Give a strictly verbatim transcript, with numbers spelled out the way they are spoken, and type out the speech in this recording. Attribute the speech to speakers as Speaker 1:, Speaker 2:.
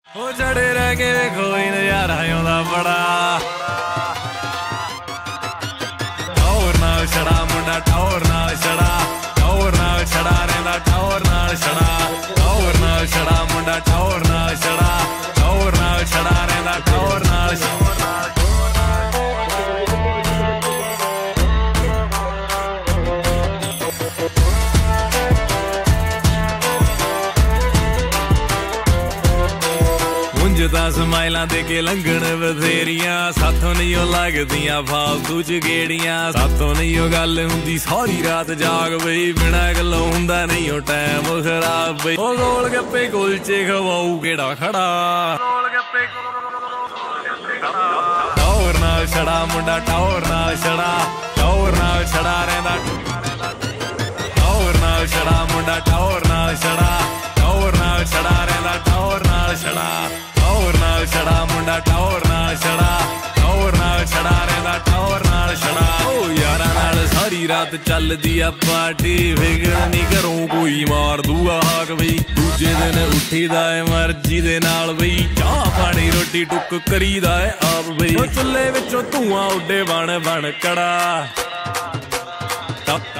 Speaker 1: ਉਹ ਜੜੇ ਰਹਿ ਕੇ ਕੋਈ ਨਜ਼ਾਰਾ ਆਉਂਦਾ ਬੜਾ ਟੌਰ ਨਾਲ ਛੜਾ ਮੁੰਡਾ ਟੌਰ ਨਾਲ ਛੜਾ ਟੌਰ ਨਾਲ ਛੜਾ ਰਹਿੰਦਾ ਟੌਰ ਨਾਲ ਛੜਾ ਟੌਰ ਨਾਲ ਛੜਾ ਮੁੰਡਾ ਟੌਰ ਨਾਲ ਛੜਾ ਟੌਰ ਨਾਲ ਛੜਾ ਰਹਿੰਦਾ ਟੌਰ ਨਾਲ ਤਾਂ ਸਮਾਈਲਾਂ ਦੇ ਕੇ ਲੰਘਣ ਬਥੇਰੀਆਂ ਸਾਥੋਂ ਨਹੀਂ ਉਹ ਲੱਗਦੀਆਂ ਫਾਲਤੂ ਚ ਗੇੜੀਆਂ ਸਾਥੋਂ ਨਹੀਂ ਉਹ ਗੱਲ ਹੁੰਦੀ ਸਾਰੀ ਰਾਤ ਜਾਗ ਬਈ ਬਿਨਾਂ ਗੱਲੋਂ ਹੁੰਦਾ ਨਹੀਂ ਉਹ ਟਾਈਮ ਖਰਾਬ ਬਈ ਉਹ ਗੋਲ ਗੱਪੇ ਕੁਲਚੇ ਖਵਾਊ ਕਿਹੜਾ ਖੜਾ ਗੋਲ ਗੱਪੇ ਟੌਰ ਨਾਲ ਛੜਾ ਮੁੰਡਾ ਟੌਰ ਨਾਲ ਛੜਾ ਟੌਰ ਨਾਲ ਛੜਾ ਰਹਿੰਦਾ ਟੌਰ ਨਾਲ ਛੜਾ ਮੁੰਡਾ ਟੌਰ ਨਾਲ ਛੜਾ ਟੌਰ ਨਾਲ ਛੜਾ ਰਹਿੰਦਾ ਟੌਰ ਨਾਲ ਛੜਾ ਟੌਰ ਨਾਲ ਛੜਾ ਮੁੰਡਾ ਟੌਰ ਨਾਲ ਛੜਾ ਟੌਰ ਨਾਲ ਛੜਾ ਰਹਿੰਦਾ ਟੌਰ ਨਾਲ ਛੜਾ ਓ ਯਾਰਾਂ ਨਾਲ ਸਾਰੀ ਰਾਤ ਚੱਲਦੀ ਆ ਪਾਰਟੀ ਫਿਕਰ ਨਹੀਂ ਘਰੋਂ ਕੋਈ ਮਾਰ ਦੂਆ ਹਾਕ ਬਈ ਦੂਜੇ ਦਿਨ ਉੱਠੀਦਾ ਏ ਮਰਜ਼ੀ ਦੇ ਨਾਲ ਬਈ ਚਾਹ ਪਾਣੀ ਰੋਟੀ ਟੁੱਕ ਕਰੀਦਾ ਏ ਆਪ ਬਈ ਚੁੱਲ੍ਹੇ ਵਿੱਚੋਂ ਧੂਆਂ ਉੱਡੇ ਬਣ ਬਣ ਕੜਾ